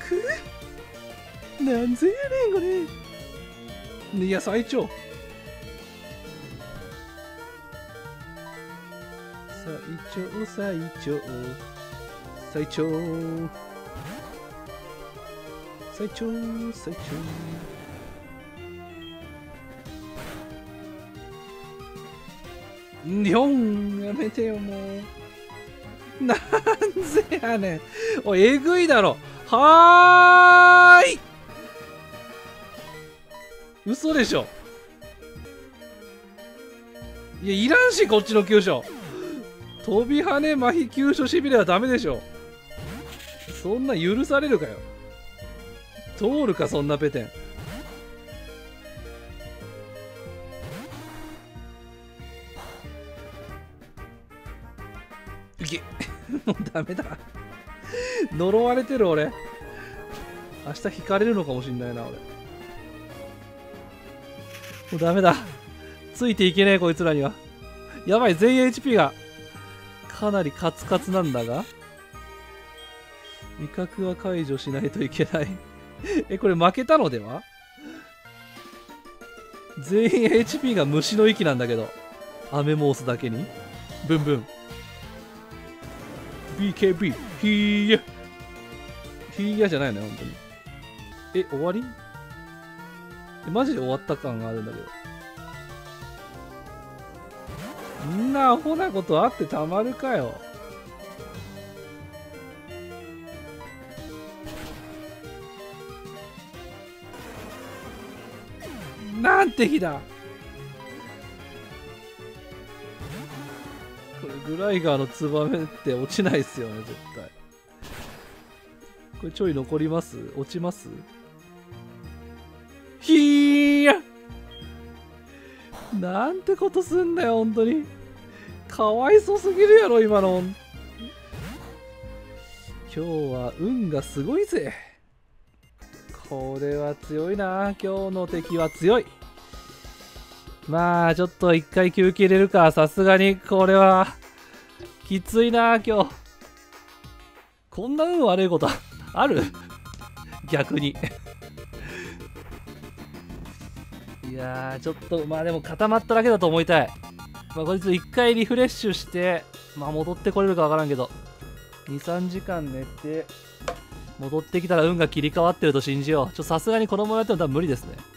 なんぜやねんこれ。いや最長最長日本やめてよもう。なんぜやねん。おいえぐいだろ。はーい。嘘でしょ。いやいらんしこっちの急所。飛び跳ね麻痺急所しびれはダメでしょ。そんな許されるかよ。通るかそんなペテン。いけもうダメだ。呪われてる俺。明日引かれるのかもしんないな俺。もうダメだ。ついていけねえこいつらには。やばい全員 HP がかなりカツカツなんだが、味覚は解除しないといけない。これ負けたのでは。全員 HP が虫の息なんだけど、アメモースだけにブンブン BKB ヒーヤヒーヤじゃないのよ本当に。終わり。マジで終わった感があるんだけど。みんなアホなことあってたまるかよ。なんて日だ。これグライガーのツバメって落ちないっすよね絶対。これちょい残ります？落ちます？ひーやなんてことすんだよ本当に。かわいそすぎるやろ今の。今日は運がすごいぜ。これは強いな。今日の敵は強い。まあちょっと一回休憩入れるか。さすがにこれはきついな今日。こんな運悪いことある逆に。いやーちょっとまあでも固まっただけだと思いたい。まあこいつ一回リフレッシュしてまあ戻ってこれるかわからんけど、2、3時間寝て戻ってきたら運が切り替わってると信じよう。さすがにこのままやっても多分無理ですね。